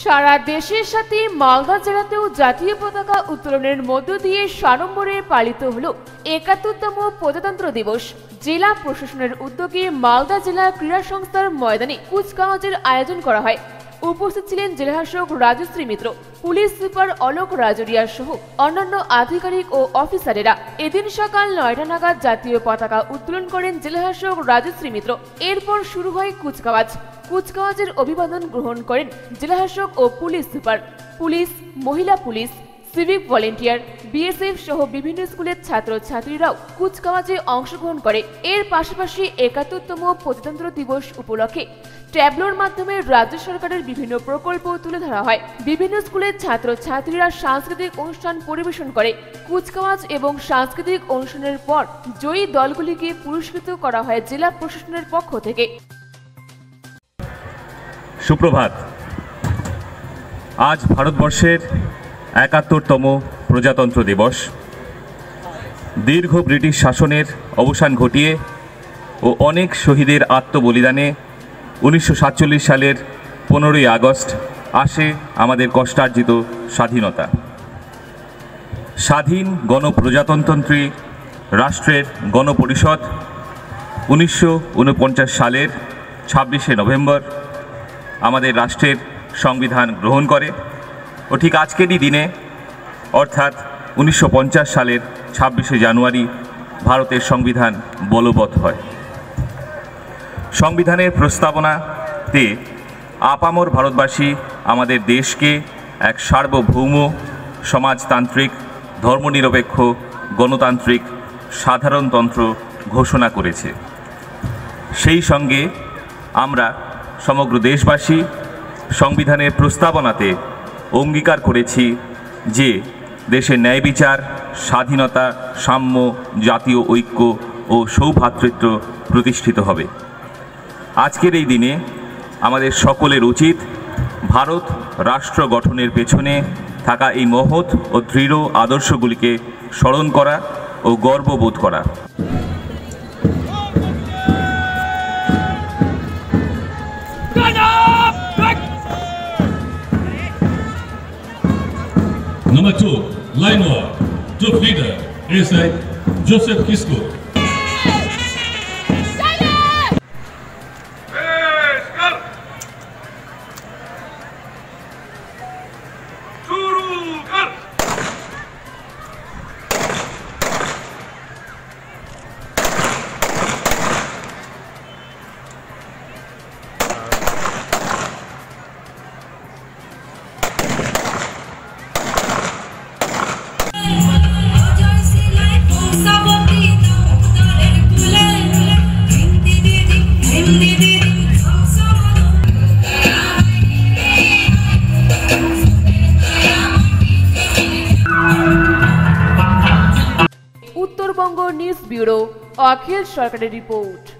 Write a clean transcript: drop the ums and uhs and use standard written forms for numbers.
সারা দেশের সাথে মালদা জেলাতেও জাতীয় পতাকা উত্তোলনের মধ্য দিয়ে সাড়ম্বরে পালিত হলো ৭১তম প্রজাতন্ত্র দিবস। জেলা প্রশাসনের উদ্যোগে মালদা জেলা ক্রীড়া সংস্থার ময়দানে কুচকাওয়াজের আয়োজন করা হয়। উপস্থিত ছিলেন জেলাশাসক রাজশ্রী মিত্র, পুলিশ সুপার অলোক রাজরিয়া সহ অন্যান্য আধিকারিক ও অফিসারেরা। এদিন সকাল ৯টা নাগাদ জাতীয় পতাকা উত্তোলন করেন জেলাশাসক রাজশ্রী মিত্র। এরপর শুরু হয় কুচকাওয়াজ। কুচকাওয়াজের অভিবাদন গ্রহণ করেন জেলাশাসক ও পুলিশ সুপার। পুলিশ, মহিলা পুলিশ, সিভিক ভলেন্টিয়ার, বিএসএফ সহ বিভিন্ন স্কুলের ছাত্রছাত্রীরাও কুচকাওয়াজে অংশগ্রহণ করে। এর পাশাপাশি ৭১তম প্রজাতন্ত্র দিবস উপলক্ষে ট্যাবলোর মাধ্যমে রাজ্য সরকারের বিভিন্ন প্রকল্প তুলে ধরা হয়। বিভিন্ন স্কুলের ছাত্রছাত্রীরা সাংস্কৃতিক অনুষ্ঠান পরিবেশন করে। কুচকাওয়াজ এবং সাংস্কৃতিক অনুষ্ঠানের পর জয়ী দলগুলিকে পুরস্কৃত করা হয় জেলা প্রশাসনের পক্ষ থেকে। সুপ্রভাত। আজ ভারতবর্ষের ৭১তম প্রজাতন্ত্র দিবস। দীর্ঘ ব্রিটিশ শাসনের অবসান ঘটিয়ে ও অনেক শহীদের আত্মবলিদানে ১৯৪৭ সালের ১৫ই আগস্ট আসে আমাদের কষ্টার্জিত স্বাধীনতা। স্বাধীন গণপ্রজাতন্ত্রী রাষ্ট্রের গণপরিষদ ১৯৪৯ সালের ২৬শে নভেম্বর আমাদের রাষ্ট্রের সংবিধান গ্রহণ করে ও ঠিক আজকেরই দিনে অর্থাৎ ১৯৫০ সালের ২৬শে জানুয়ারি ভারতের সংবিধান বলবৎ হয়। সংবিধানের প্রস্তাবনাতে আপামর ভারতবাসী আমাদের দেশকে এক সার্বভৌম সমাজতান্ত্রিক ধর্মনিরপেক্ষ গণতান্ত্রিক সাধারণতন্ত্র ঘোষণা করেছে। সেই সঙ্গে আমরা সমগ্র দেশবাসী সংবিধানের প্রস্তাবনাতে অঙ্গীকার করেছি যে দেশের ন্যায় বিচার, স্বাধীনতা, সাম্য, জাতীয় ঐক্য ও সৌভ্রাতৃত্ব প্রতিষ্ঠিত হবে। আজকের এই দিনে আমাদের সকলের উচিত ভারত রাষ্ট্র গঠনের পেছনে থাকা এই মহৎ ও দৃঢ় আদর্শগুলিকে স্মরণ করা ও গর্ববোধ করা। Number 2, line one, troop leader, ASI Joseph Kisco. Uttarbanga news bureau, Akhil সরকারের রিপোর্ট।